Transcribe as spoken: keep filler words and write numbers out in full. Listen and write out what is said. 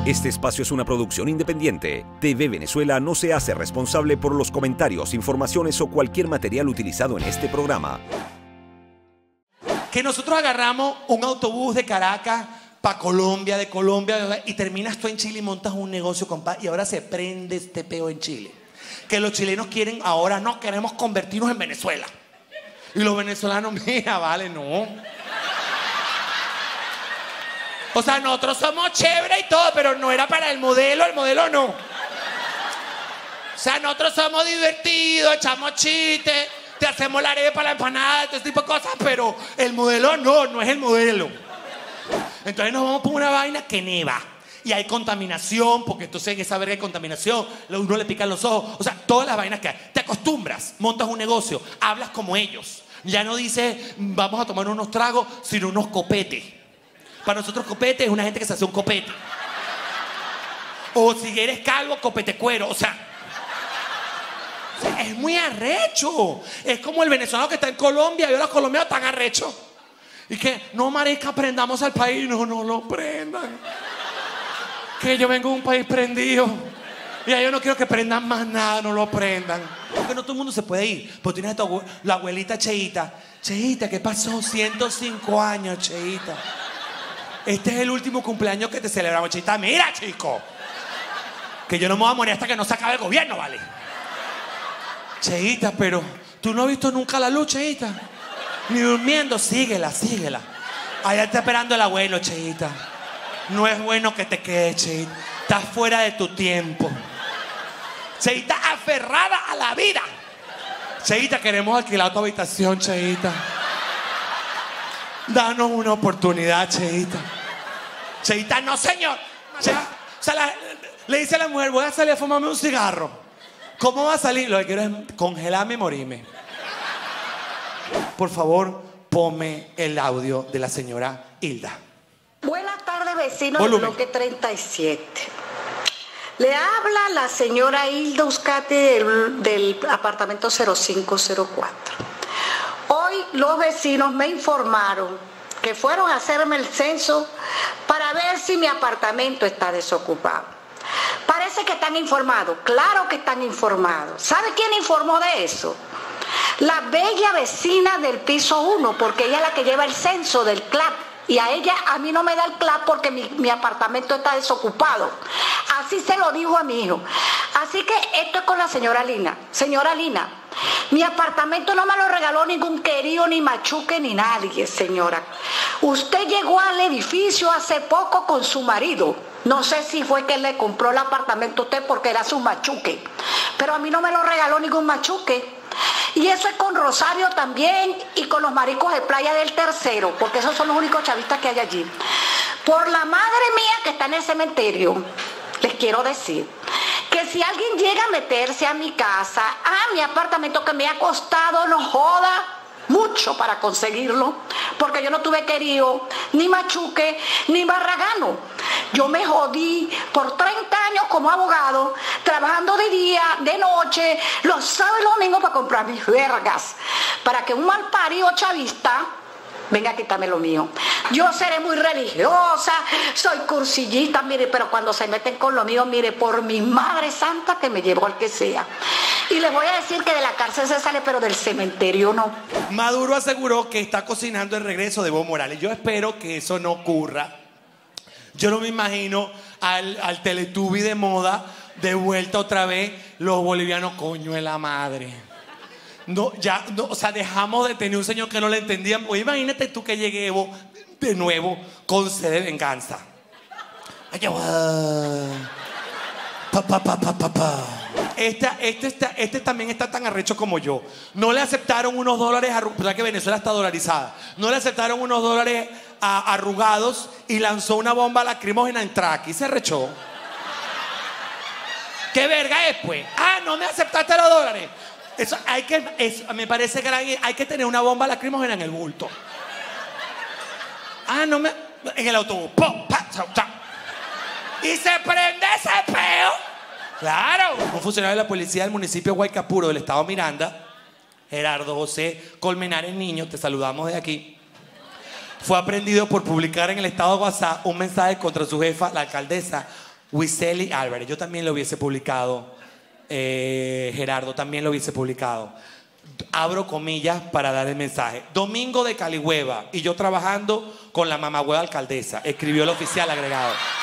Este espacio es una producción independiente. T V Venezuela no se hace responsable por los comentarios, informaciones o cualquier material utilizado en este programa. Que nosotros agarramos un autobús de Caracas para Colombia, de Colombia, y terminas tú en Chile y montas un negocio, compa, y ahora se prende este peo en Chile. Que los chilenos quieren, ahora no queremos convertirnos en Venezuela. Y los venezolanos, mira, vale, no. O sea, nosotros somos chévere y todo, pero no era para el modelo, el modelo no. O sea, nosotros somos divertidos, echamos chistes, te hacemos la arepa, la empanada, todo ese tipo de cosas, pero el modelo no, no es el modelo. Entonces nos vamos por una vaina que neva. Y hay contaminación, porque entonces en esa verga hay contaminación, uno le pican los ojos, o sea, todas las vainas que hay. Te acostumbras, montas un negocio, hablas como ellos. Ya no dices, vamos a tomar unos tragos, sino unos copetes. Para nosotros copete es una gente que se hace un copete. O si eres calvo, copete cuero. O sea, o sea, es muy arrecho. Es como el venezolano que está en Colombia y ahora los colombianos están arrechos. Y que, no, marica, prendamos al país. No, no lo prendan. Que yo vengo de un país prendido. Y yo no quiero que prendan más nada, no lo prendan. Porque no todo el mundo se puede ir. Porque tienes a tu abue- la abuelita Cheita. Cheita, ¿qué pasó? ciento cinco años, Cheita. Este es el último cumpleaños que te celebramos, Cheita. Mira, chico, que yo no me voy a morir hasta que no se acabe el gobierno, ¿vale? Cheita, pero tú no has visto nunca la luz, Cheita. Ni durmiendo, síguela, síguela. Allá está esperando el abuelo, Cheita. No es bueno que te quedes, Cheita. Estás fuera de tu tiempo. Cheita, aferrada a la vida. Cheita, queremos alquilar tu habitación, Cheita. Danos una oportunidad, Cheita. Cheita, no, señor. Che, o sea, la, le dice a la mujer, voy a salir a fumarme un cigarro. ¿Cómo va a salir? Lo que quiero es congelarme y morirme. Por favor, ponme el audio de la señora Hilda. Buenas tardes, vecinos Volumen. del bloque treinta y siete. Le habla la señora Hilda Uzcate del, del apartamento cero cinco cero cuatro. Hoy los vecinos me informaron que fueron a hacerme el censo para ver si mi apartamento está desocupado. Parece que están informados, claro que están informados. ¿Sabe quién informó de eso? La bella vecina del piso uno, porque ella es la que lleva el censo del C L A P. Y a ella, a mí no me da el C L A P porque mi, mi apartamento está desocupado. Así se lo dijo a mi hijo. Así que esto es con la señora Lina. Señora Lina, mi apartamento no me lo regaló ningún querido, ni machuque, ni nadie, señora. Usted llegó al edificio hace poco con su marido. No sé si fue que le compró el apartamento a usted porque era su machuque. Pero a mí no me lo regaló ningún machuque. Y eso es con Rosario también y con los maricos de Playa del Tercero, porque esos son los únicos chavistas que hay allí. Por la madre mía que está en el cementerio, les quiero decir que si alguien llega a meterse a mi casa, a mi apartamento que me ha costado, no joda, mucho para conseguirlo, porque yo no tuve querido ni machuque ni barragano. Yo me jodí por treinta años como abogado, trabajando de día, de noche, los sábados y los domingos para comprar mis vergas, para que un malparido chavista venga a quitarme lo mío. Yo seré muy religiosa, soy cursillista, mire, pero cuando se meten con lo mío, mire, por mi madre santa que me llevo al que sea. Y les voy a decir que de la cárcel se sale, pero del cementerio no. Maduro aseguró que está cocinando el regreso de Evo Morales. Yo espero que eso no ocurra. Yo no me imagino al, al Teletubby de moda de vuelta otra vez, los bolivianos, coño de la madre. No, ya, no, o sea, dejamos de tener un señor que no le entendían. Pues imagínate tú que llegue Evo de nuevo con sed de venganza. Ay, pa, pa, pa, pa, pa, pa. Este, este, este, este también está tan arrecho como yo. No le aceptaron unos dólares, ¿verdad que Venezuela está dolarizada? No le aceptaron unos dólares a, arrugados y lanzó una bomba lacrimógena en track y se arrechó. ¿Qué verga es, pues? Ah, no me aceptaste los dólares. Eso hay que, eso, me parece que hay, hay que tener una bomba lacrimógena en el bulto. Ah, no me... En el autobús. ¡Pum! ¡Pa! ¡Chau! ¡Chau! Y se prende ese peo. ¡Claro! Un funcionario de la policía del municipio de Guaycapuro, del estado Miranda, Gerardo José Colmenares Niño, te saludamos de aquí, fue aprendido por publicar en el estado de WhatsApp un mensaje contra su jefa, la alcaldesa Wiseli Álvarez, yo también lo hubiese publicado. Eh, Gerardo también lo hubiese publicado. Abro comillas para dar el mensaje. Domingo de Calihueva y yo trabajando con la mamagüeva alcaldesa, escribió el oficial agregado.